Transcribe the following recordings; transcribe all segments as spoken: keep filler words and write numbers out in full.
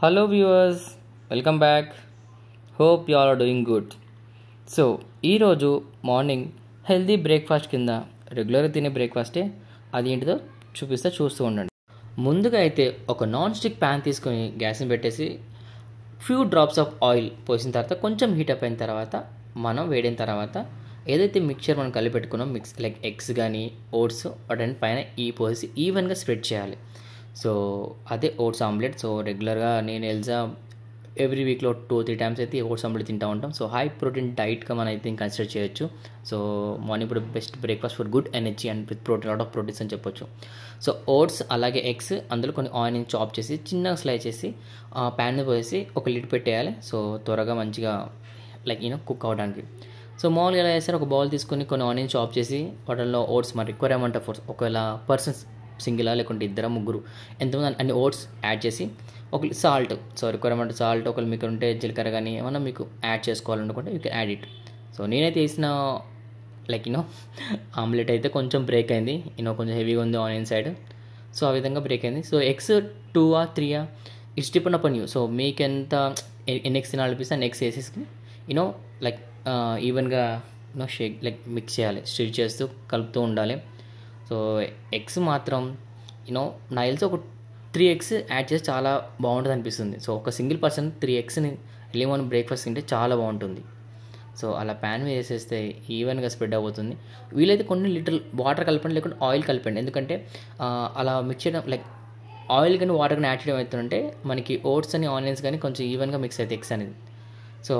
Hello viewers, welcome back. Hope you all are doing good. So ఈరోజు morning healthy breakfast కింద రెగ్యులర్గా తినే బ్రేక్ఫాస్టే అది ఏంటిదో చూపిస్తే చూస్తూ ఉండండి. ముందుగా అయితే ఒక నాన్ స్టిక్ ప్యాన్ తీసుకొని గ్యాస్ని పెట్టేసి ఫ్యూ డ్రాప్స్ ఆఫ్ ఆయిల్ పోసిన తర్వాత కొంచెం హీట్ అప్ అయిన తర్వాత మనం వేడిన తర్వాత ఏదైతే మిక్చర్ మనం కలిపి పెట్టుకున్నాం మిక్స్ లైక్ ఎగ్స్ కానీ ఓట్స్ వాటి పైన ఈ పోసి ఈవెన్గా స్ప్రెడ్ చేయాలి. సో అదే ఓట్స్ ఆమ్లెట్. సో రెగ్యులర్గా నేను ఎల్జా ఎవ్రీ వీక్లో టూ త్రీ టైమ్స్ అయితే ఓట్స్ ఆమ్లెట్ తింటూ ఉంటాం. సో హై ప్రోటీన్ డైట్గా మనం అయితే కన్సిడర్ చేయొచ్చు. సో మార్నింగ్ ఇప్పుడు best breakfast for good energy and with protein lot of proteins అని చెప్పొచ్చు. సో ఓట్స్ అలాగే ఎగ్స్ అందులో కొన్ని ఆనియన్ చాప్ చేసి చిన్నగా స్లైస్ చేసి ప్యాన్ పోసి ఒక లిడ్ పెట్టేయాలి. సో త్వరగా మంచిగా లైక్ యూనో కుక్ అవడానికి. సో మామూలుగా ఎలా చేస్తారు, ఒక బౌల్ తీసుకొని కొన్ని ఆనియన్ చాప్ చేసి వాటిల్లో ఓట్స్ మరి రిక్వైర్మెంట్ ఆఫ్ ఓట్స్ ఒకవేళ పర్సన్స్ సింగిలా లేకుంటే ఇద్దరు ముగ్గురు ఎంతమంది అన్ని ఓట్స్ యాడ్ చేసి ఒక సాల్ట్, సో రిక్వైర్మెంట్ సాల్ట్ ఒకవేళ మీకు ఉంటే జీలకర్ర కానీ ఏమన్నా మీకు యాడ్ చేసుకోవాలనుకుంటే you can add it. So నేనైతే వేసిన లైక్ యూనో ఆమ్లెట్ అయితే కొంచెం బ్రేక్ అయింది, యూనో కొంచెం హెవీగా ఉంది ఆనియన్ సైడ్. సో ఆ విధంగా బ్రేక్ అయింది. So eggs two uh three uh it's depend upon you. So మీకు ఎంత ఎన్ని ఎగ్స్ తినాలనిపిస్తే అన్ని ఎగ్స్ వేసేసి యూనో లైక్ ఈవెన్గా యూనో షేక్ లైక్ మిక్స్ చేయాలి, స్టిర్ చేస్తూ కలుపుతూ ఉండాలి. సో ఎగ్స్ మాత్రం యూనో నా తెలిసి ఒక త్రీ ఎగ్స్ యాడ్ చేసి చాలా బాగుంటుంది అనిపిస్తుంది. సో ఒక సింగిల్ పర్సన్ త్రీ ఎగ్స్ని ఎర్లీ మార్నింగ్ బ్రేక్ఫాస్ట్ తింటే చాలా బాగుంటుంది. సో అలా ప్యాన్ మీద వేసేస్తే ఈవెన్గా స్ప్రెడ్ అవుతుంది. వీలైతే కొన్ని లిటిల్ వాటర్ కలపండి లేకుంటే ఆయిల్ కలపండి, ఎందుకంటే అలా మిక్స్ చేయడం లైక్ ఆయిల్ కానీ వాటర్ కానీ యాడ్ చేయడం అవుతుందంటే మనకి ఓట్స్ అని ఆనియన్స్ కానీ కొంచెం ఈవెన్గా మిక్స్ అవుతాయి ఎగ్స్ అనేది. సో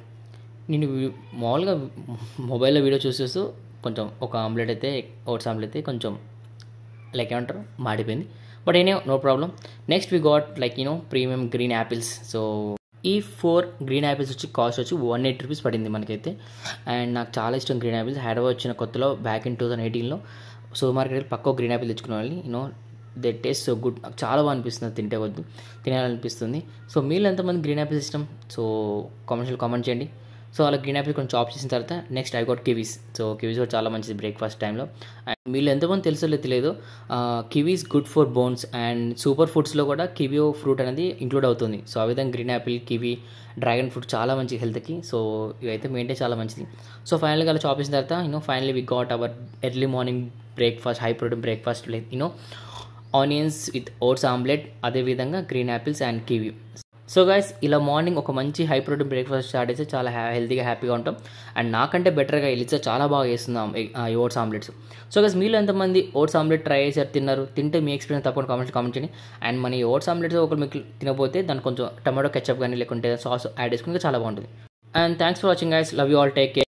నేను మామూలుగా మొబైల్లో వీడియో చూసేస్తూ కొంచెం ఒక ఆమ్లెట్ అయితే ఓట్స్ ఆమ్లెట్ అయితే కొంచెం లైక్ ఏమంటారు మాడిపోయింది, but any no problem. Next we got like you know premium green apples. So ఈ ఫోర్ గ్రీన్ యాపిల్స్ వచ్చి కాస్ట్ వచ్చి వన్ ఎయిటీ రూపీస్ పడింది మనకైతే. అండ్ నాకు చాలా ఇష్టం గ్రీన్ యాపిల్స్. హైదరాబాద్ వచ్చిన కొత్తలో బ్యాక్ ఇన్ టూ థౌసండ్ ఎయిటీన్లో సూపర్ మార్కెట్ పక్క గ్రీన్ యాపిల్ తెచ్చుకునే వాళ్ళని. You know they taste so good, నాకు చాలా బాగా అనిపిస్తుంది తింటే వద్దు తినాలనిపిస్తుంది. సో మీరు ఎంతమంది గ్రీన్ యాపిల్స్ ఇష్టం, సో కామెంట్స్లో కామెంట్ చేయండి. సో అలా గ్రీన్ యాపిల్ కొంచెం చాప్ చేసిన తర్వాత next I got kiwis. So kiwis కూడా చాలా మంచిది బ్రేక్ఫాస్ట్ టైంలో. అండ్ మీరు ఎంతమంది తెలుసో తెలియదు, kiwis good for bones and super ఫుడ్స్లో కూడా కివీ ఫ్రూట్ అనేది ఇంక్లూడ్ అవుతుంది. సో ఆ విధంగా green apple, kiwi, dragon fruit చాలా మంచిది హెల్త్కి. సో ఇవైతే మెయింటైన్ చాలా మంచిది. సో ఫైనల్గా అలా చాప్ చేసిన తర్వాత you know finally we got our early morning breakfast, high protein breakfast like you know onions with oats omelette, అదేవిధంగా green apples and kiwi. So guys ఇలా మార్నింగ్ ఒక మంచి హై ప్రోటీన్ బ్రేక్ఫాస్ట్ స్టార్ట్ అయితే చాలా హెల్తీగా హ్యాపీగా ఉంటాం. అండ్ నాకంటే బెటర్గా ఎలిజా చాలా బాగా చేస్తున్నాం ఈ ఓట్స్ ఆమ్లెట్స్. సో గైస్ మీలో ఎంతమంది ఓట్స్ ఆమ్లెట్ ట్రై చేశారు, తిన్నారు, తింటే మీ ఎక్స్పీరియన్స్ తప్పకుండా కామెంట్స్ కామెంట్ చేయండి. అండ్ మన ఈ ఓట్స్ ఆమ్లెట్స్ ఒకరు మీకు తినకపోతే దానికి కొంచెం టమాటో కెచప్ కానీ లేకుంటే సాస్ యాడ్ చేసుకుంటే చాలా బాగుంటుంది. And thanks for watching guys, love you all, take care.